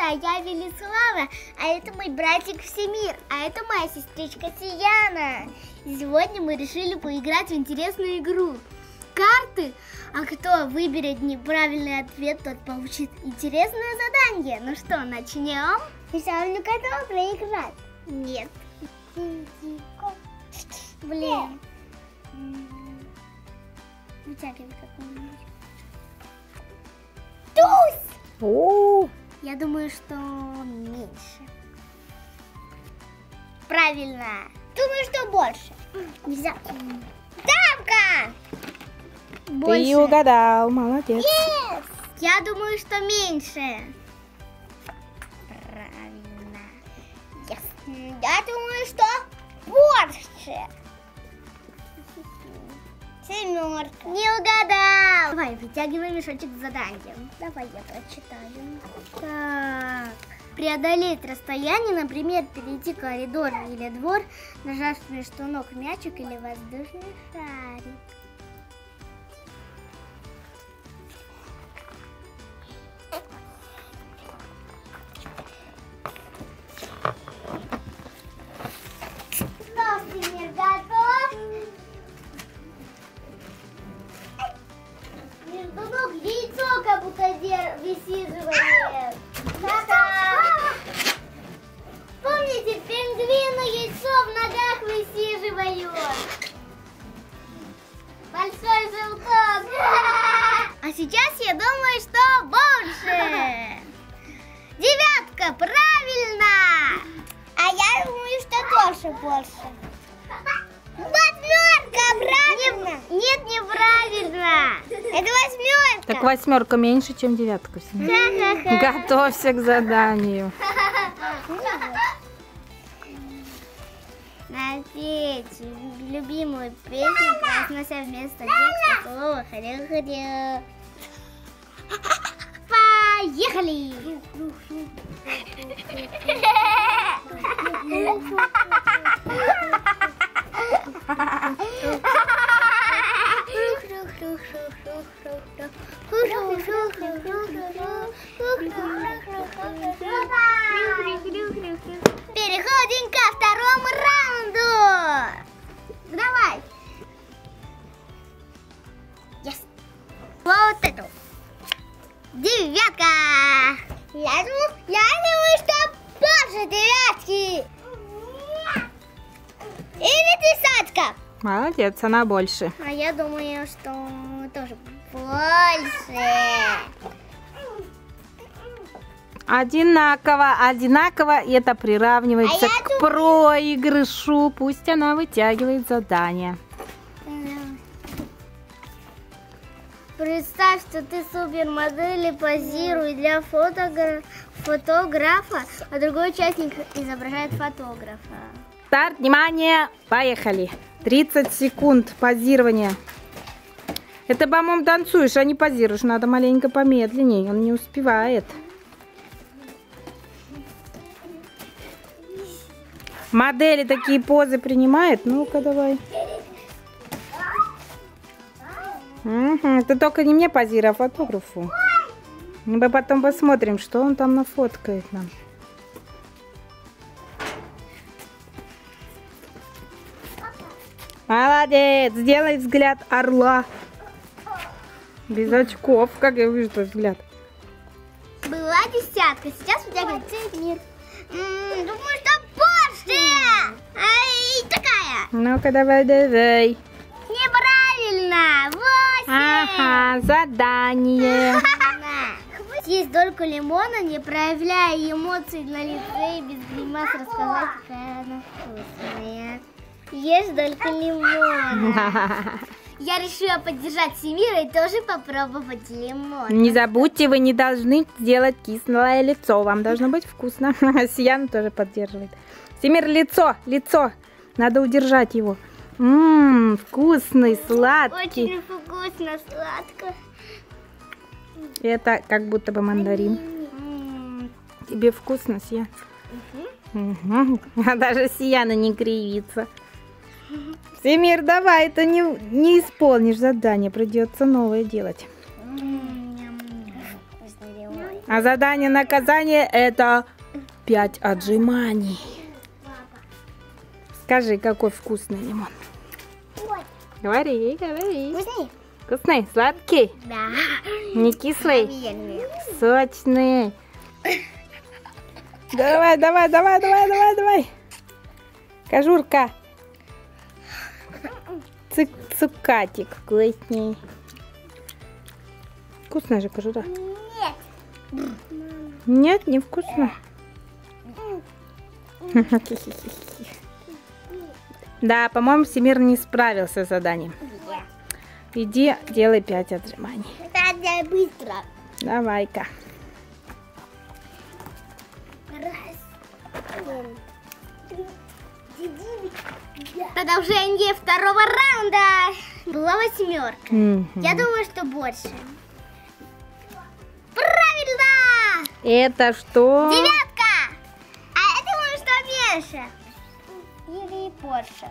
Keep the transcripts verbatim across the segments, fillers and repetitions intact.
а я Велислава, а это мой братик Всемир, а это моя сестричка Сияна. И сегодня мы решили поиграть в интересную игру. Карты, а кто выберет неправильный ответ, тот получит интересное задание. Ну что, начнем? Ты сам не готова проиграть? Нет. Блин. Вытягивай какую-нибудь. Туз! О! Я думаю, что меньше. Правильно. Думаю, что больше. Нельзя. Дамка! Больше. Ты угадал, молодец. Yes! Я думаю, что меньше. Правильно. Yes. Я думаю, что больше. Семерка. Не угадал. Давай, вытягивай мешочек с заданием. Давай я прочитаю. Так. Преодолеть расстояние, например, перейти коридор или двор, нажав между ног мячик или воздушный шарик. Например, готов? Между ног яйцо как будто высиживает. Помните, пингвины яйцо в ногах высиживают. Большой желток. А сейчас я думаю, что больше. Девятка, правильно. А я думаю, что тоже больше. Восьмерка, правильно? Нет, неправильно. Это восьмерка. Так восьмерка меньше, чем девятка. Готовься к заданию. Напеть любимую песню, произнося вместо текста слова «Ходил-ходил». Поехали! Переходим ко второму раунду. Давай. Yes. Вот эту. Девятка. Я думаю, я думаю, что больше девятки. Или десятка. Молодец, она больше. А я думаю, что тоже больше. Одинаково, одинаково, и это приравнивается А к я проигрышу. Пусть она вытягивает задание. Представь, что ты супермодель и позируй для фотогра... фотографа, а другой участник изображает фотографа. Старт, внимание, поехали. тридцать секунд позирования. Это, по-моему, танцуешь, а не позируешь. Надо маленько помедленнее, он не успевает. Модели такие позы принимает? Ну-ка, давай. Угу. Ты только не мне позируй, а фотографу. Мы потом посмотрим, что он там нафоткает нам. Молодец! Сделай взгляд орла. Без очков. Как я вижу твой взгляд? Была десятка, сейчас вытягивает центнер. Думаю, что больше. Ай, такая. Ну-ка, давай, давай. Неправильно. Восемь. Ага, задание. Съесть дольку лимона, не проявляя эмоций на лице и без гримас рассказать, какая она вкусная. Ешь дольку лимона. Я решила поддержать Семира и тоже попробовать лимон. Не забудьте, вы не должны сделать кислое лицо. Вам должно быть вкусно. Сияна тоже поддерживает. Семир, лицо, лицо. Надо удержать его. Ммм, вкусный, сладкий. Очень вкусно, сладко. Это как будто бы мандарин. М-м. Тебе вкусно, Сияна? Угу. А даже Сияна не кривится. Семир, давай, это не, не исполнишь задание, придется новое делать. М-м-м. Вкусный лимон. А задание наказание это пять отжиманий. Скажи, какой вкусный лимон. Ой. Говори, говори. Вкусный? Вкусный, сладкий, Да. не кислый, Наверное. сочный. Давай, давай, давай, давай, давай, давай. Кожурка. Цик цукатик вкусней. Вкусная же кожура. Нет. Нет, не вкусно. Да, по-моему, Семир не справился с заданием. Иди, делай пять отжиманий. Надо быстро. Давай-ка. Раз. Продолжение второго раунда. Была восьмерка. Мгм. Я думаю, что больше. Правильно! Это что? Девятка! А я думаю, что меньше. Или больше.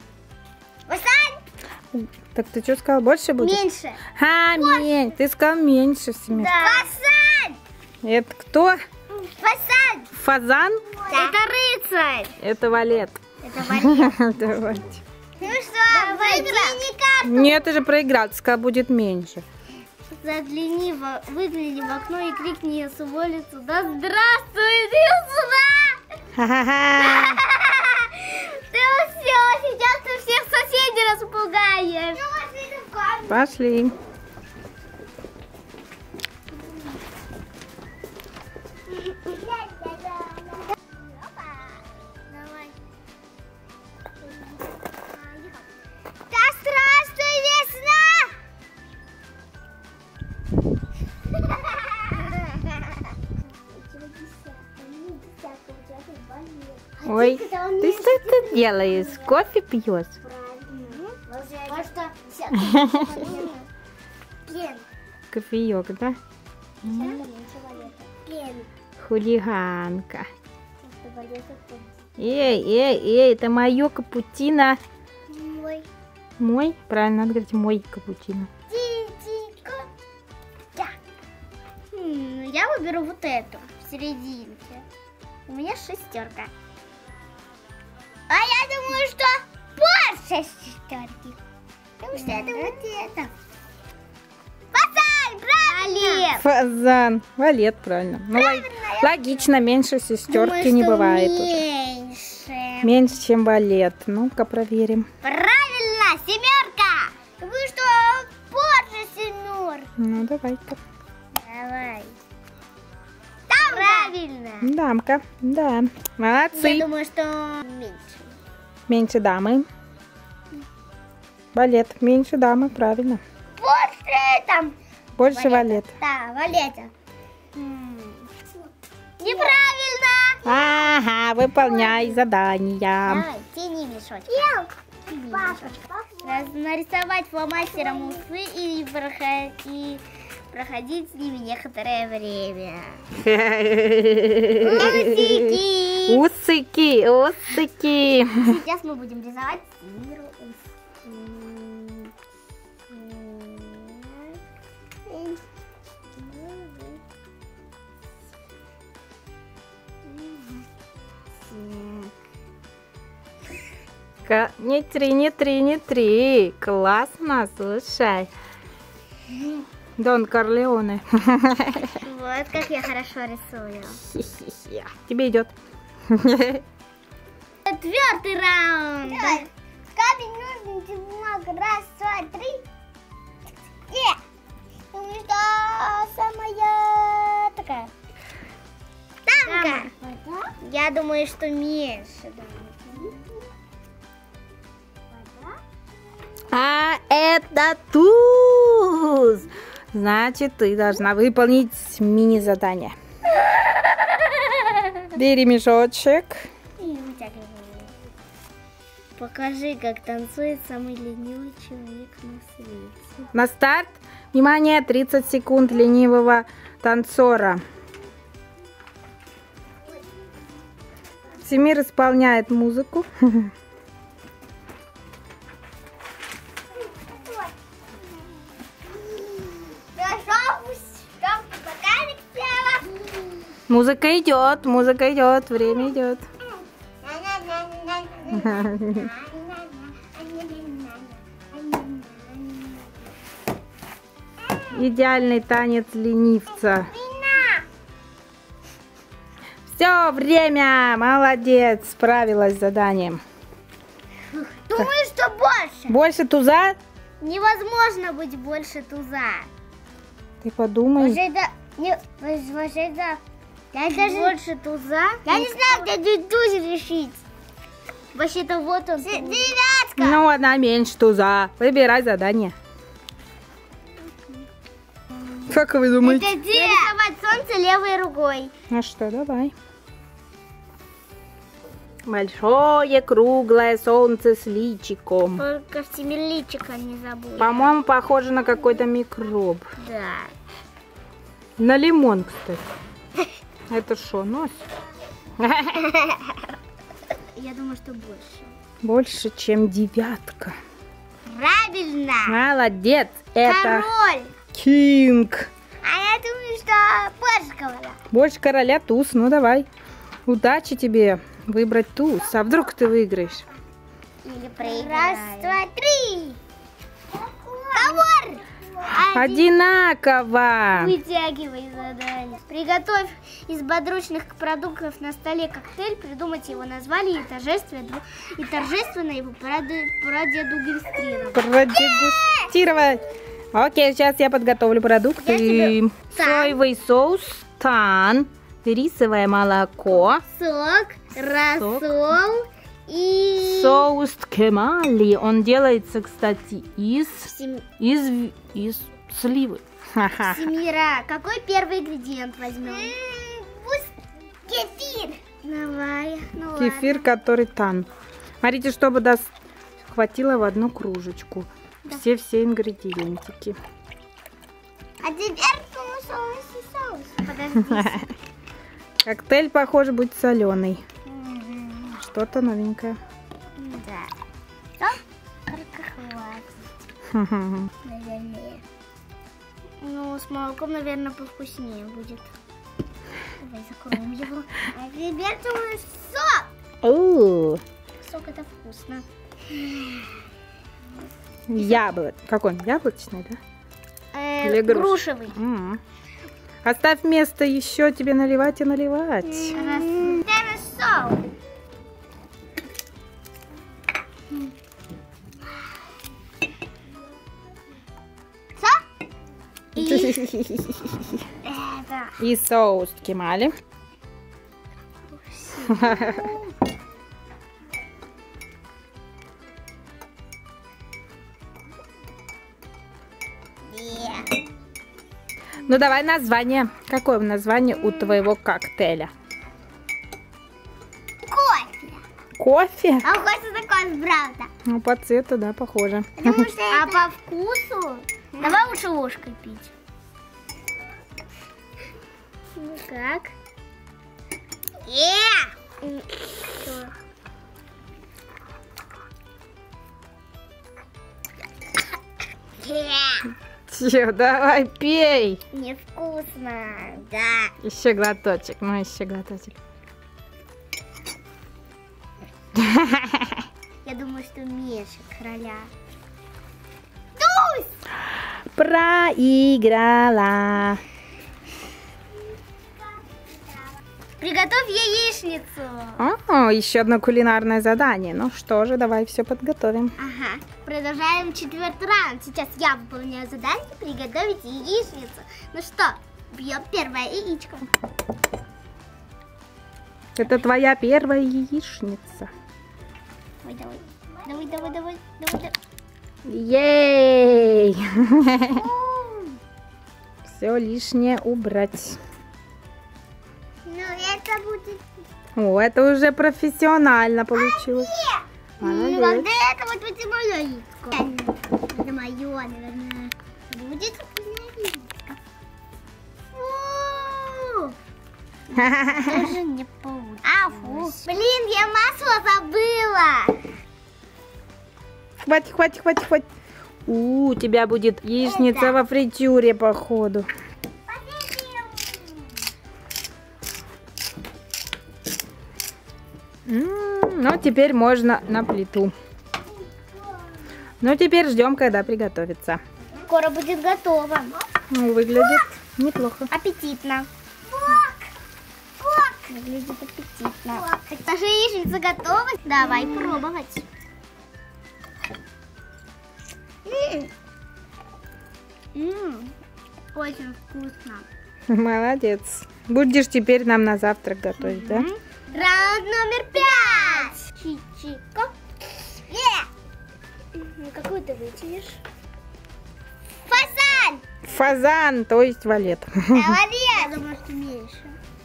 Васань! Так ты что сказал, больше будет? Меньше. А, меньше. Ты сказал меньше, Семир. Да. Васань! Это кто? Васань! Фазан? Это рыцарь! Это валет. Это валет. Давайте. Ну что, выгляни карту. Нет, ты же проиграл. Ты сказал, будет меньше. Загляни, в, выгляни в окно и крикни с улицы. Да здравствуй, иди сюда! Ха-ха-ха. Ты все, сейчас ты всех соседей распугаешь. Пошли. Да здравствуй, весна! Ой, ты что это делаешь? Кофе пьешь? Кофеек, да? Хулиганка. Эй, эй, эй, это мое капучино. Мой? Правильно, надо говорить мой капучино. Я выберу вот эту в серединке. У меня шестерка. А я думаю, что больше шестерки. Потому что это вот это. Фазан, правильно! Фазан. Валет, правильно. Ну, лог- логично, меньше шестерки не бывает уже. Меньше. Меньше, чем валет. Ну-ка, проверим. Правильно, семерка. Вы что, больше семерки? Ну, давай-ка. Давай. Там правильно. Дамка, да. Молодцы. Я думаю, что меньше. Меньше дамы. Валет. Меньше дамы, правильно. Больше там. Больше валет. Да, валета. М. Неправильно. Ага, выполняй задания. Давай, тяни мешочек. Тяни мешочек. Раз- Нарисовать фломастером усы и, прохо- и проходить с ними некоторое время. Усики. Усыки, усыки. Сейчас мы будем рисовать миру усы. Ка- Не три, не три, не три. Классно, слушай. Дон Корлеоне. Вот как я хорошо рисую. Хи-хи-хи. Тебе идет. Четвертый раунд. Камень, ножницы, бумага. Раз, два, три. Нет. Думаю, что самая такая. Танка. Я думаю, что меньше. А это туз. Значит, ты должна выполнить мини-задание. Бери мешочек. И вытягиваю. Покажи, как танцует самый ленивый человек на свете. На старт. Внимание, тридцать секунд ленивого танцора. Семир исполняет музыку. Хорошо, чтобы ботаник пела. Музыка идет, музыка идет, время идет. Идеальный танец ленивца. Все, время! Молодец! Справилась с заданием. Думаю, что больше. Больше туза? Невозможно быть больше туза. Ты подумай. Уже да, не, уже да. Я даже больше туза. Я не знаю, где дядю туз решить. Вообще-то вот он. Девятка. Ну, одна меньше туза. Выбирай задание. Как вы думаете? Это где? Нарисовать солнце левой рукой. Ну что, давай. Большое круглое солнце с личиком. Только всемирличика не забудь. По-моему, похоже на какой-то микроб. Да. На лимон, кстати. Это что, нос? Я думаю, что больше. Больше, чем девятка. Правильно. Молодец. Это Король. Кинг. А я думаю, что больше короля. Больше короля туз. Ну, давай. Удачи тебе выбрать туз. А вдруг ты выиграешь? Или проиграешь. Раз, два, три. Ковар. Одинаково. Вытягивай задание. Приготовь из подручных продуктов на столе коктейль, придумать его название и торжественно, и торжественно его проде- продегустировать. Продегустировать. Окей, сейчас я подготовлю продукты. Я тебе- Соевый соус, тан, рисовое молоко, Сок, рассол и... соус кемали. Он делается, кстати, из, Сем- из, из сливы. Ха-ха. Семира, какой первый ингредиент возьмем? Кефир. Давай, ну Кефир, который тан. Смотрите, чтобы даст... хватило в одну кружечку. Да. Все-все ингредиентики. А теперь соус и соус. Подожди. Коктейль, похоже, будет соленый. Мгм. Что-то новенькое. Да. Что? Только хватит, наверное. Ну, с молоком, наверное, повкуснее будет. Давай закроем его. А теперь думаю, сок. О, Сок это вкусно. яблок. Какой он? Яблочный, да? Э, Или груш- грушевый. М. Оставь место еще тебе наливать и наливать. Теперь соус. Что? И это. И соус кемали. Нет. Ну давай название. Какое название у твоего коктейля? Кофе. Кофе? А кофе такой, правда. Ну по цвету, да, похоже. Потому что а по вкусу? Давай лучше ложкой пить. Ну как? Е! Че, давай пей. Невкусно, да. Еще глоточек, ну еще глоточек. Я думаю, что меньше короля. Туз! Проиграла. Приготовь яичницу. О, еще одно кулинарное задание. Ну что же, давай все подготовим. Ага. Продолжаем четвертый раунд. Сейчас я выполняю задание приготовить яичницу. Ну что, бьем первое яичко. Это твоя первая яичница. Давай, давай. Давай, давай, давай, давай. Ей! давай. Все лишнее убрать. Ну, это будет... О, это уже профессионально получилось. Ну, Молодец. когда это вот будет мое яичко. Это мое, наверное. Будет вкусное яичко. Фу! Тоже не получилось. А, фу. Блин, я масло забыла. Хватит, хватит, хватит, хватит. У, у тебя будет яичница Это. во фритюре, походу. М-м, ну, теперь можно на плиту. Ну, теперь ждем, когда приготовится. Скоро будет готово. Ну, выглядит неплохо. Аппетитно. Выглядит аппетитно. Наша яичница готова. Давай пробовать. М-м. М-м. Очень вкусно. Молодец. Будешь теперь нам на завтрак готовить, да? Раунд номер пять. Чичико. Yeah. Какую ты вытянешь? Фазан. Фазан, то есть валет. Молодец. Я думаю, что меньше.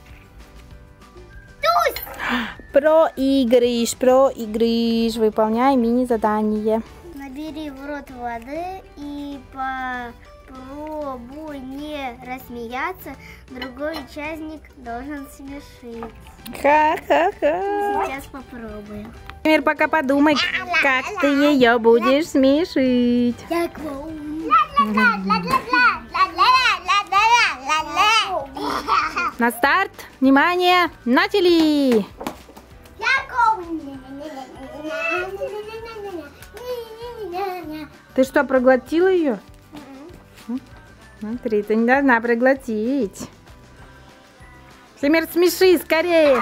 Туз. Проигрыш, проигрыш. Выполняй мини-задание. Набери в рот воды и попробуй не рассмеяться. Другой участник должен смешить. Ха-ха-ха. Сейчас попробуем. Теперь пока подумай, как ты ее будешь смешить. На старт, внимание, начали! Ты что, проглотила ее? Смотри, ты не должна проглотить. Семир, смеши, скорее!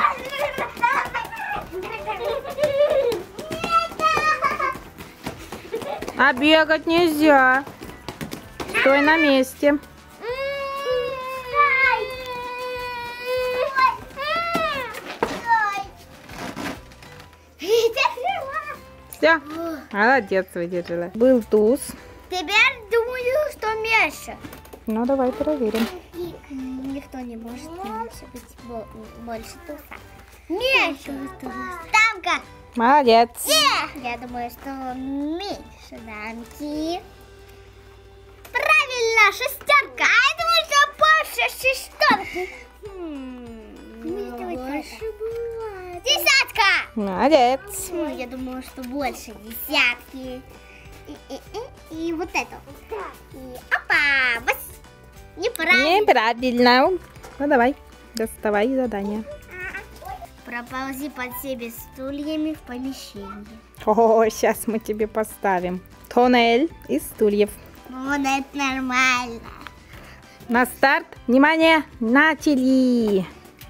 А бегать нельзя. Стой на месте. Все, молодец, выдержала. Был туз. Теперь думаю, что меньше. Ну, давай проверим. Никто не может меньше быть больше туса. Меньше дамка. Молодец. Я думаю, что меньше дамки. Правильно, шестерка. А я думаю, что больше шестерки. Больше бывает. Десятка. Молодец. Я думаю, что больше десятки. И, и, и, и вот это. И опа, бас. Неправильно. Неправильно. Ну, давай, доставай задание. Проползи под себе стульями в помещении. О, сейчас мы тебе поставим тоннель из стульев. Вот это нормально. На старт, внимание, начали.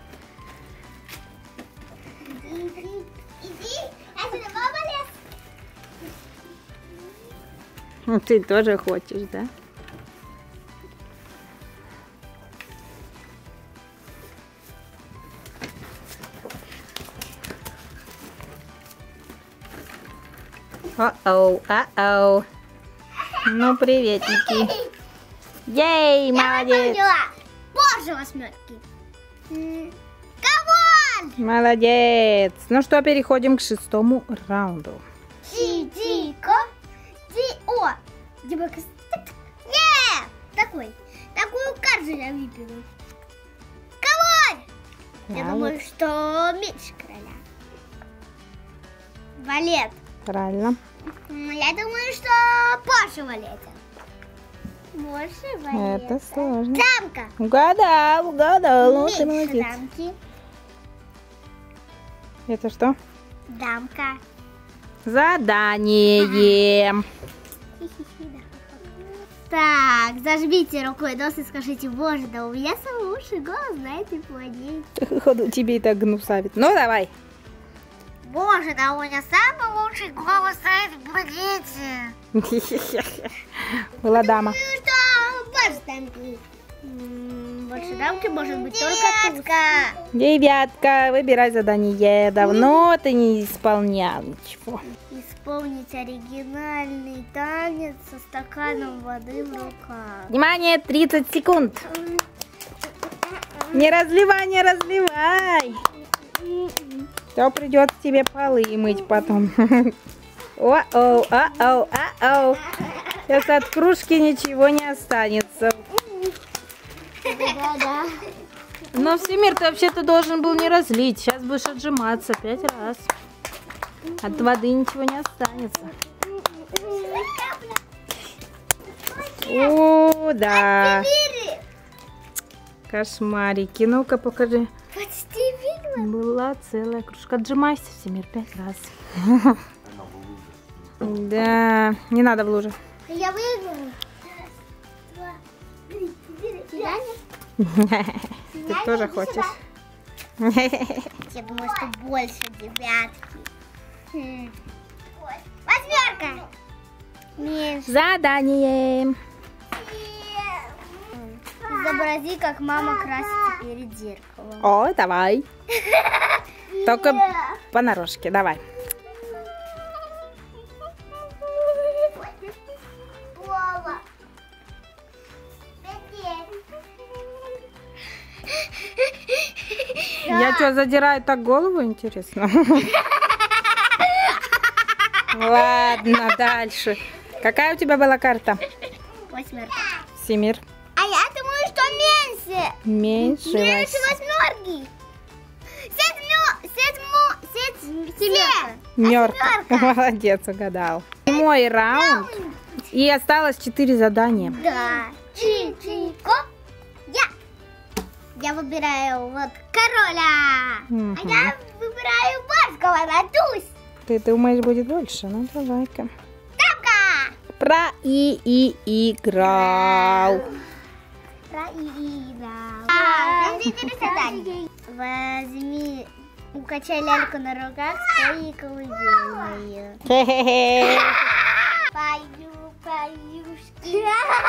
Иди, иди, отсюда полез. Ты тоже хочешь, да? О-оу, о-оу. Ну, приветики. Ей, молодец. Позже восьмерки. Кого? Молодец. Ну что, переходим к шестому раунду. Чичико. Ди-о. Не! Такой. Такую карту я выпила. Кого? Я думаю, что меньше короля. Валет. Правильно. Я думаю, что больше валета. Больше валета. Это сложно. Дамка. Угадал, угадал. Меньше Ты молодец. дамки. Это что? Дамка. Задание. Так, зажмите рукой нос и скажите: боже, да у меня самый лучший голос на этой планете. Ходу тебе и так гнусавит. Ну, давай. Боже, да у меня самый лучший голос на этой планете. Была дама. Ну что, больше дамки. Больше дамки может быть только туска. Девятка, выбирай задание. Давно ты не исполнял ничего. Исполнить оригинальный танец со стаканом воды в руках. Внимание, тридцать секунд. Не разливай, не разливай. То придется тебе полы мыть потом. О-оу, о-оу, о-оу. Сейчас от кружки ничего не останется. Да-да. Но Всемир, ты вообще-то должен был не разлить. Сейчас будешь отжиматься пять раз. От воды ничего не останется. О, да. Кошмарики. Ну-ка, покажи. Почти видно. Была целая кружка. Отжимайся, Всемир, пять раз. Да, не надо в луже. Я выиграю. Раз, два, три, четыре. Ты тоже хочешь? Я думаю, что больше девятки. Восьмерка. Меньше. Задание. Изобрази, как мама красится перед зеркалом. О, давай. Только понарошке, давай. Вова. Я что, задираю так голову, интересно? Ладно, дальше. Какая у тебя была карта? Восьмерка. Всемир. А я думаю, что меньше. Меньше. Меньше восьмерки. Седьму, седьму, семерка. Мертв. Молодец, угадал. Мой раунд. И осталось четыре задания. Да. Чи-чи-ко. Я. Я выбираю вот короля. Угу. А я выбираю барского, Надусь. Ты думаешь, будет больше? Ну, давай-ка. Тапка. Про и и играл. Про и играл. А, четыре задания. Возьми, укачай ляльку на руках, спой колыбельную. Хе-хе-хе. Пою, поюшки.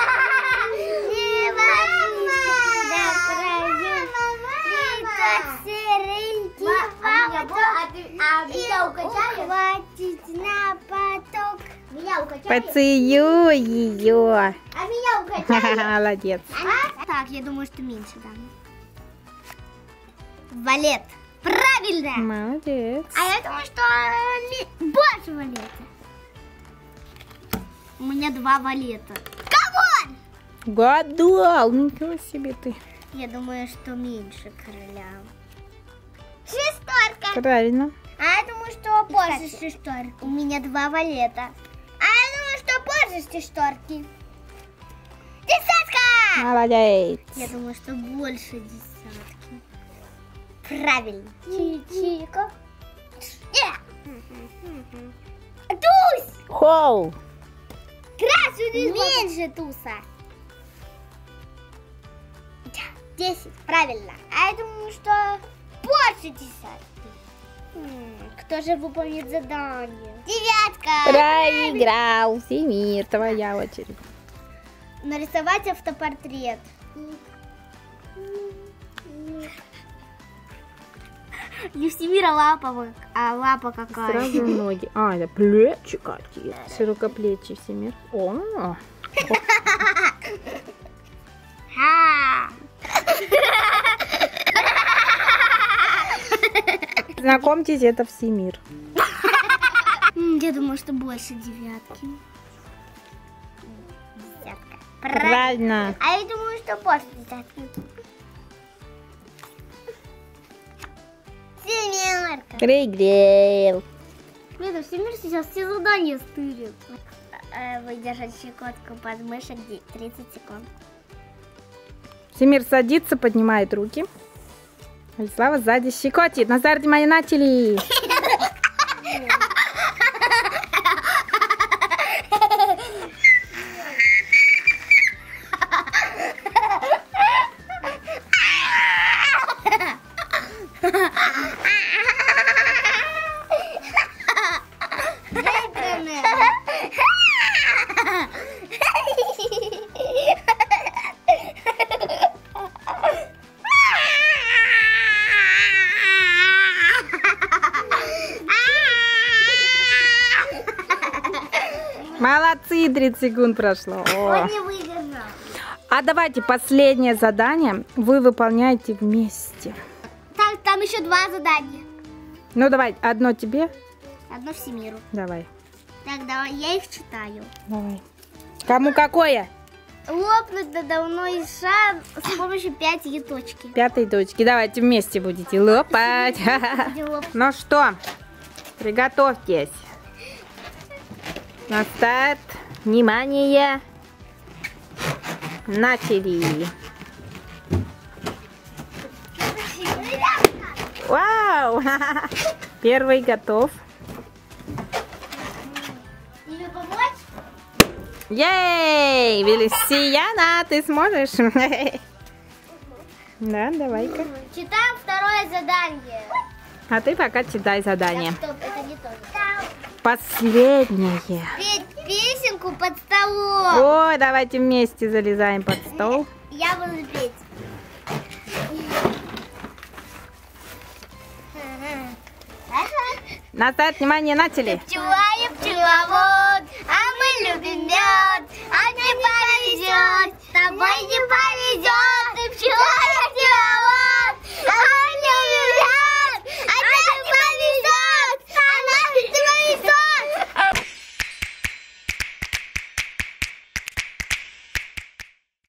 Не боюсь, да прою. Цветок серенький, а меня укачали. Хватит на поток. Меня укачали. Поцелуй ее. А меня укачали. Молодец. Так, я думаю, что меньше дам. Валет. Правильно. Молодец. А я думаю, что ли... больше валета. У меня два валета. Кого? Гадал. Ничего себе ты. Я думаю, что меньше короля. Шестерка. Правильно. А я думаю, что позже шестерки. У меня два валета. А я думаю, что позже шестерки. Десятка. Молодец. Я думаю, что больше десятки. Правильно. Чи-чика. Туз! Хоу. Красный меньше туса. Десять. Правильно. А я думаю, что больше десятки. Кто же выполнит задание? Девятка. Проиграл. Всемир, твоя очередь. Нарисовать автопортрет. Не Всемира лапа, а лапа какая. Сразу ноги. А, это плечи какие. Широкоплечий Всемир. О. Знакомьтесь, это Всемир. Я думаю, что больше девятки. Десятка. Правильно. А я думаю, что больше десятки. Семерка. Проиграл. Блин, Всемир сейчас все задания стырит. Выдержать щекотку подмышек тридцать секунд. Всемир садится, поднимает руки. Алислава сзади щекотит. На старте мои начали. Молодцы, тридцать секунд прошло. О. Он не выиграл. А давайте последнее задание вы выполняете вместе. Так, там еще два задания. Ну давай, одно тебе. Одно Всемиру. Давай, Так, давай, я их читаю. давай. Кому какое? Лопнуть надувной шар с помощью пятой точки. Пятой точки. Давайте вместе будете лопать. Ну что, приготовьтесь. На старт. Внимание. Начали. Вау! Первый готов. Тебе помочь? Ей! Сияна, ты сможешь? Да, давай-ка. Читаем второе задание. А ты пока читай задание. Так, стоп, это не то. Последнее. Петь песенку под столом. Ой, давайте вместе залезаем под стол. Я буду петь. На старт, внимание, начали. Пчела и пчеловод, а мы любим мед, а мне повезет,